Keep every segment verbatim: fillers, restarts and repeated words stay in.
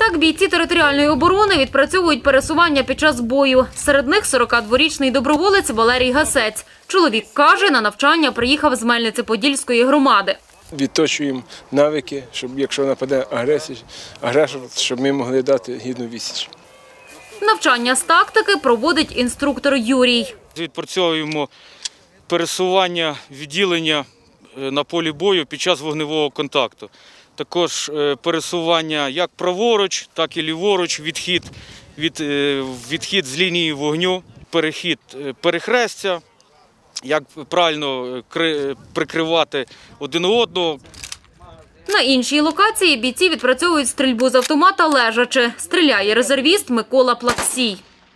Так бійці територіальної оборони відпрацьовують пересування під час бою. Серед них сорокадворічний доброволець Валерій Гасець. Чоловік каже, на навчання приїхав з Мельниці-Подільської громади. Відточуємо навики, щоб якщо нападе агресія, агресор, щоб ми могли дати гідну відсіч. Навчання з тактики проводить інструктор Юрій. Відпрацьовуємо пересування відділення на полі бою під час вогневого контакту. Також пересування як праворуч, так і ліворуч, відхід, від, відхід з лінії вогню, перехід перехрестя, як правильно прикривати один одного. На іншій локації бійці відпрацьовують стрільбу з автомата лежачи. Стріляє резервіст Микола Плаксій.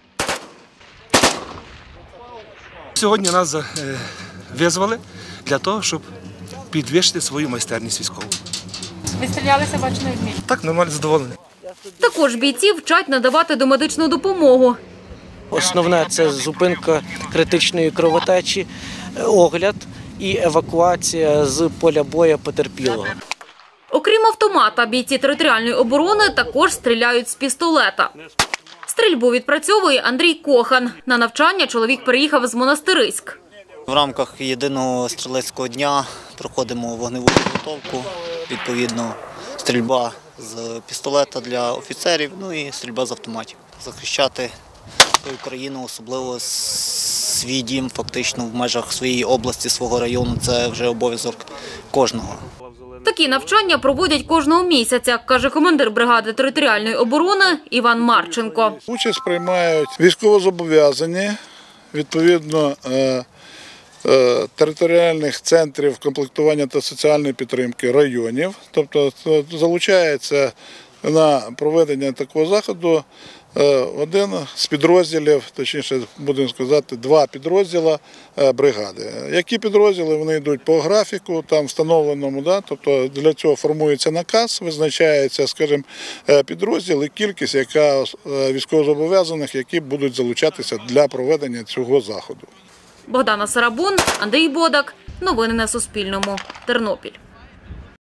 Сьогодні нас визвали для того, щоб підвищити свою майстерність військову. Ви стрілялися, бачу, не вмієте? Так, нормально, задоволений. Також бійці вчать надавати домедичну допомогу. Основне – це зупинка критичної кровотечі, огляд і евакуація з поля бою потерпілого. Окрім автомата, бійці територіальної оборони також стріляють з пістолета. Стрільбу відпрацьовує Андрій Кохан. На навчання чоловік приїхав з Монастириськ. В рамках єдиного стрілецького дня проходимо вогневу підготовку, відповідно стрільба з пістолета для офіцерів, ну і стрільба з автоматів. Захищати свою країну, особливо свій дім, фактично в межах своєї області, свого району, це вже обов'язок кожного. Такі навчання проводять кожного місяця, каже командир бригади територіальної оборони Іван Марченко. Участь приймають військовозобов'язані, відповідно, територіальних центрів комплектування та соціальної підтримки районів. Тобто залучається на проведення такого заходу один з підрозділів, точніше, будемо сказати, два підрозділи бригади. Які підрозділи, вони йдуть по графіку, там встановленому, да? Тобто для цього формується наказ, визначається, скажімо, підрозділ і кількість, яка військовозобов'язаних, які будуть залучатися для проведення цього заходу. Богдана Сарабун, Андрій Бодак. Новини на Суспільному. Тернопіль.